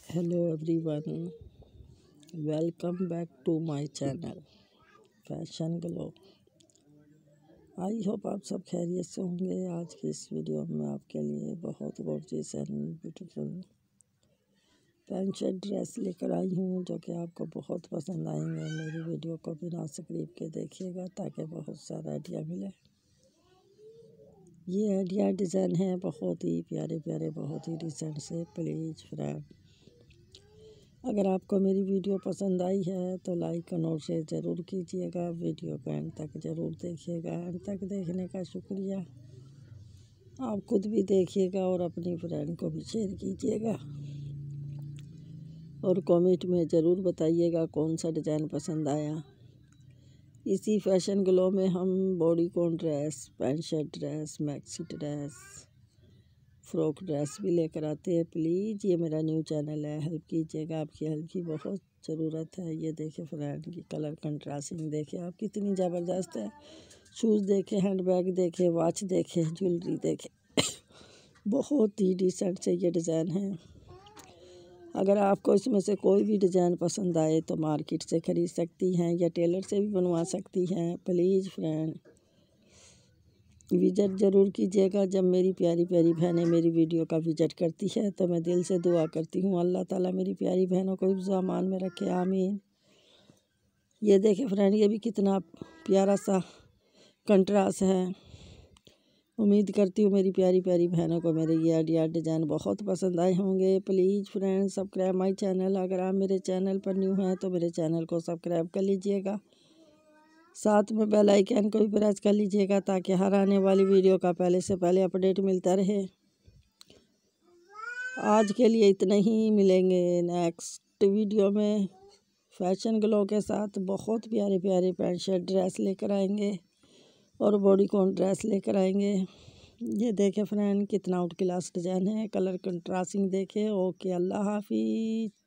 Hello everyone, welcome back to my channel fashion glow. I hope आप सब खैरियत से होंगे। आज की इस वीडियो में आपके लिए बहुत gorgeous and beautiful pant shirt dress लेकर आई हूँ, जो कि आपको बहुत पसंद आएंगे। मेरी वीडियो को बिना स्क्रिप के देखिएगा ताकि बहुत सारा आइडिया मिले। ये आइडिया डिज़ाइन है बहुत ही प्यारे प्यारे, बहुत ही डिसेंट से। प्लीज़ फ्रेंड, अगर आपको मेरी वीडियो पसंद आई है तो लाइक और शेयर ज़रूर कीजिएगा। वीडियो को एंड तक ज़रूर देखिएगा। एंड तक देखने का शुक्रिया। आप खुद भी देखिएगा और अपनी फ्रेंड को भी शेयर कीजिएगा, और कमेंट में ज़रूर बताइएगा कौन सा डिज़ाइन पसंद आया। इसी फैशन ग्लो में हम bodycon dress, pant shirt dress, maxi dress, frock dress भी लेकर आते हैं। प्लीज़, ये मेरा न्यू चैनल है, हेल्प कीजिएगा। आपकी हेल्प की बहुत ज़रूरत है। ये देखिए फ्रेंड की कलर कंट्रास्टिंग देखिए आप कितनी ज़बरदस्त है। शूज़ देखे, हैंडबैग देखे, वॉच देखे, ज्वेलरी देखे, बहुत ही डिसेंट से ये डिज़ाइन है। अगर आपको इसमें से कोई भी डिज़ाइन पसंद आए तो मार्केट से ख़रीद सकती हैं या टेलर से भी बनवा सकती हैं। प्लीज़ फ्रेंड, विज़िट ज़रूर कीजिएगा। जब मेरी प्यारी प्यारी बहनें मेरी वीडियो का विज़िट करती है तो मैं दिल से दुआ करती हूँ अल्लाह ताला मेरी प्यारी बहनों को हिफ्ज़ अमान में रखे, आमीन। ये देखे फ्रेंड, ये भी कितना प्यारा सा कंट्रास्ट है। उम्मीद करती हूँ मेरी प्यारी प्यारी बहनों को मेरे ये आइडिया डिज़ाइन बहुत पसंद आए होंगे। Please friend, subscribe my channel. अगर आप मेरे चैनल पर न्यू हैं तो मेरे चैनल को सब्सक्राइब कर लीजिएगा। साथ में बेल आइकन को भी प्रेस कर लीजिएगा ताकि हर आने वाली वीडियो का पहले से पहले अपडेट मिलता रहे। आज के लिए इतना ही, मिलेंगे नेक्स्ट वीडियो में फैशन ग्लो के साथ। बहुत प्यारे प्यारे पैंट शर्ट ड्रेस लेकर आएंगे और बॉडीकॉन ड्रेस लेकर आएंगे। ये देखे फ्रेंड, कितना आउट क्लास डिज़ाइन है। कलर कंट्रास्टिंग देखे। ओके, अल्लाह हाफिज़।